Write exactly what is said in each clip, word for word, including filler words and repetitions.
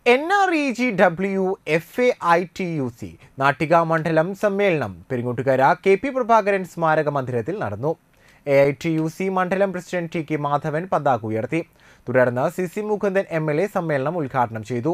N R E G W F A I T U C Nattika മണ്ഡലം സമ്മേളനം Peringottukara K P Prabhakaran സ്മാരക മന്ദിരത്തിൽ നടന്നു. A I T U C മണ്ഡലം പ്രസിഡന്റ് ടി കെ മാധവൻ പതാക ഉയർത്തി. തുടർന്ന് C C Mukundan M L A സമ്മേളനം ഉദ്ഘാടനം ചെയ്തു.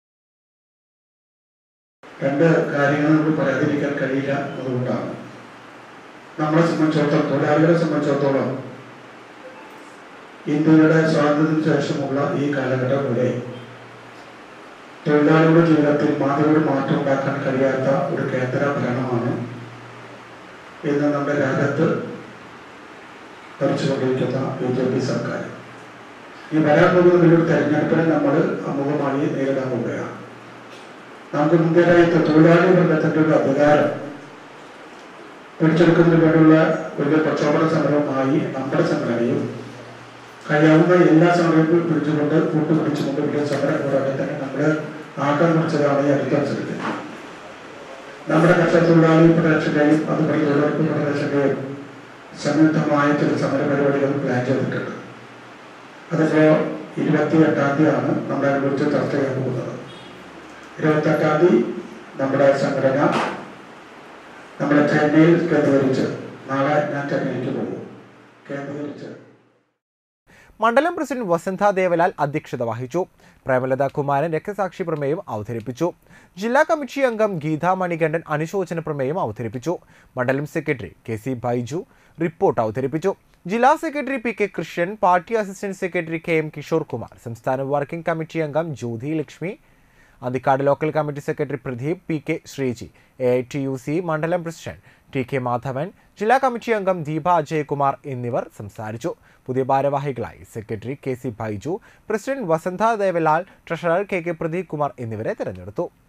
രണ്ട് കാര്യങ്ങൾ നമുക്ക് പറയാതിരിക്കാൻ കഴിയില്ല അതുകൊണ്ടാണ് നമ്മളെ സംബന്ധിച്ചിടത്തോളം തൊഴിലാളികളെ സംബന്ധിച്ചിടത്തോളം ഇന്ത്യയുടെ സ്വാതന്ത്ര്യത്തിന് ശേഷമുള്ള ഈ കാലഘട്ടം വരെ തൊഴിലാളികളുടെ ജീവിതത്തിൽ മാതൃകയുടെ മാറ്റം ഉണ്ടാക്കാൻ കഴിയാത്ത ഒരു കേന്ദ്ര ഭരണമാണ് ഇന്ന് നമ്മുടെ രാജ്യത്ത് ഭരിച്ചുകൊണ്ടിരിക്കുന്ന ബി ജെ പി സർക്കാർ. ഈ വരാൻ പോകുന്ന വലിയൊരു തെരഞ്ഞെടുപ്പിനെ നമ്മൾ അമുഖമായി നേരിടാൻ പോവുകയാണ്. നമുക്ക് മുൻകരായിട്ട് തൊഴിലാളി വർഗത്തിന്റെ ഒരു അധികാരം പിടിച്ചെടുക്കുന്നതിന് വേണ്ടിയുള്ള വലിയ പ്രക്ഷോഭന സമരമായി നമ്മുടെ സംഘടനയും കഴിയാവുന്ന എല്ലാ സമരങ്ങളും പിടിച്ചുകൊണ്ട് കൂട്ടുപിടിച്ചുകൊണ്ട് വലിയ സമരം കൂടാതെ തന്നെ നമ്മള് ആക്കാൻ കുറിച്ചതാണ് ഈ അടുത്ത അവസരത്തിൽ നമ്മുടെ കർഷക തൊഴിലാളി ഫെഡറേഷന്റെയും അതുപോലെ തൊഴിലുറപ്പ് ഫെഡറേഷന്റെയും സംയുക്തമായ ചില സമര പരിപാടികൾ പ്ലാൻ ചെയ്തിട്ടുണ്ട്. അതിപ്പോ ഇരുപത്തി എട്ടാം തീയതിയാണ് നമ്മളെ കുറിച്ച് ചർച്ച ചെയ്യാൻ പോകുന്നത്. ഇരുപത്തി എട്ടാം തീയതി നമ്മുടെ സംഘടന നമ്മുടെ ചെന്നൈയിൽ കേന്ദ്രീകരിച്ച് നാളെ ഞാൻ ചെന്നൈക്ക് പോകും കേന്ദ്രീകരിച്ച് മണ്ഡലം പ്രസിഡന്റ് വസന്ത ദേവലാൽ അധ്യക്ഷത വഹിച്ചു. പ്രേമലത കുമാരൻ രക്തസാക്ഷി പ്രമേയം അവതരിപ്പിച്ചു. ജില്ലാ കമ്മിറ്റി അംഗം ഗീതാ മണികണ്ഠൻ അനുശോചന പ്രമേയം അവതരിപ്പിച്ചു. മണ്ഡലം secretary K C Baiju report അവതരിപ്പിച്ചു. ജില്ലാ secretary P K Krishnan, party assistant secretary K M Kishore Kumar, സംസ്ഥാന വർക്കിംഗ് കമ്മിറ്റി അംഗം Jyothi Lakshmi, Anthikad local committee secretary Pradeep, P K Sreeji, A I T U C മണ്ഡലം പ്രസിഡന്റ് ടി കെ മാധവൻ, ജില്ലാ കമ്മിറ്റി അംഗം ദീപ അജയകുമാർ എന്നിവർ സംസാരിച്ചു. പുതിയ ഭാരവാഹികളായി secretary K C Baiju, president Vasantha Devalal, treasurer K K Pradeep Kumar എന്നിവരെ തെരഞ്ഞെടുത്തു.